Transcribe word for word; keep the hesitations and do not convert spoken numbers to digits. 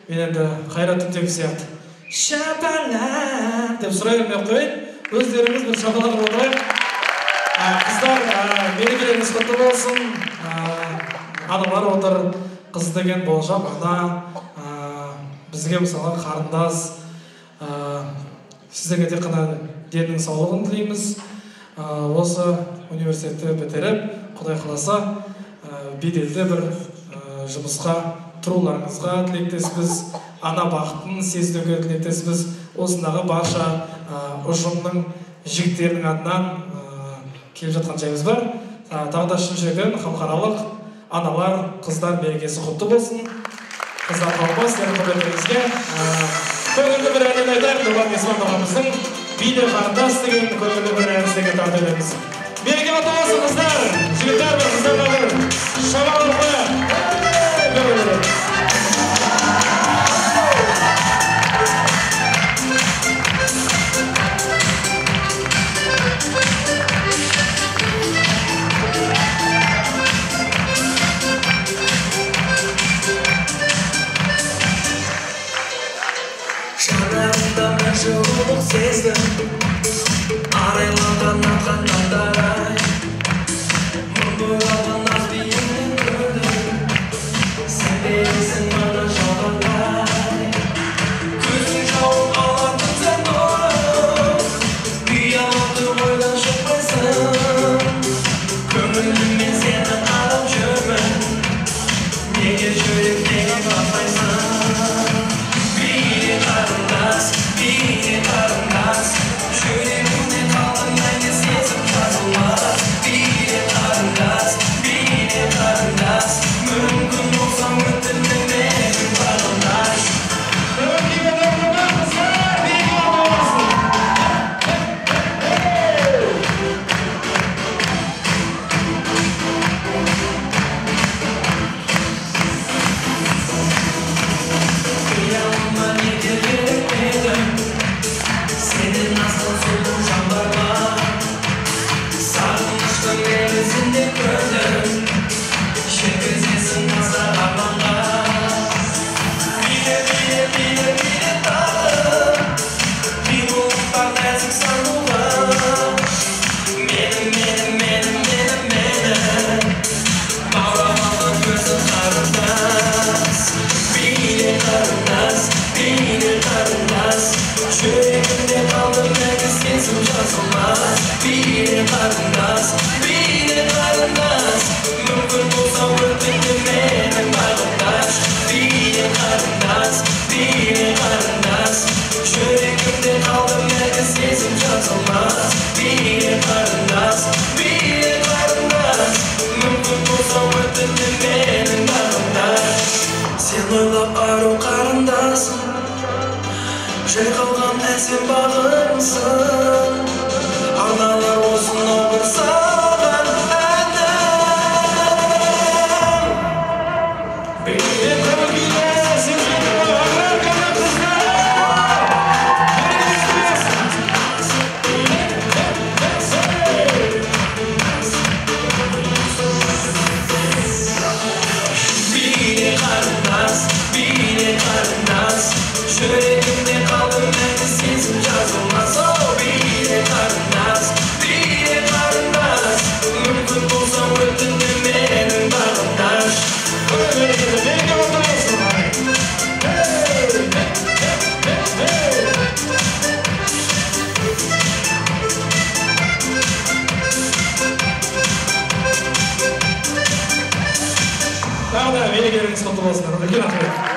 Мен енді Қайрат Түнтек сияқты шапалақ деп сұрай бермей қояйын. Өздеріңіз бір шапалақ отырайық. Қыздар, мерекелеріңіз құтты болсын. Аналар отыр. Қыз деген болашақ ана. Бізге мысалы қарындас. Сіздерге тек қана деннің саулығын тілейміз. Осы университетті бітіріп, Құдай қаласа беделді бір жұмысқа тұруларыңызға тілектеспіз. Ана бақытын сезінуге тілектеспіз. Осындағы барша ұжымның жігіттерінің атынан келіп жатқан жайымыз бар. Тағы да үшінші күн халықаралық аналар, қыздар мерекесі құтты болсын. Қыздар қалмас, сіздердің құрметтеріңізге көңілді бір әнін айтайық. Нұрлан Есман ағамыздың «Биле қарындас» деген көңілді бір әнін сіздерге тарту етеміз. Мереке құтты болсын, қыздар! Жігіттер мен қыздар бір шамалы қояйық. Жанарымда бір жылулық сездім, арайланған атқан таңдай, мың бұралған ақ биігінен көрдім, сен бересің маған жалғандай. Көзің жауып алатын сен нұрым, ұялады ойдан шықпайсың. Көңіліммен сені арап жүрмін, неге жүректегі батпайсың. Биле қарындас, жүрегімде қалдың мәңгі сезім жазылмас. Биле қарындас, биле қарындас, мүмкін болса өтінді менің бағындаш. Жүрегімде қалды мәңгі сезім жазылмас. Биле қарындас, биле қарындас, мүмкін болса өтінді менің бағындаш. Биле қарындас, биле қарындас, жүрегімде қалды мәңгі сезім жазылмас. Биле қарындас, биле қарындас, мүмкін болса өтінді менің бағындаш. Сен ойлап ару қарындасың, жай қалған әсем бағымсың, арналар осынау бір саған әнім. Биле қарындас, биле қарындас, жүрегімде қалды мәңгі сезім жазылмас. Биле қарындас, биле қарындас, мүмкін болса өтінді менің бағындаш. Тағы да мерекелеріңіз құтты болсын. Үлкен рахмет.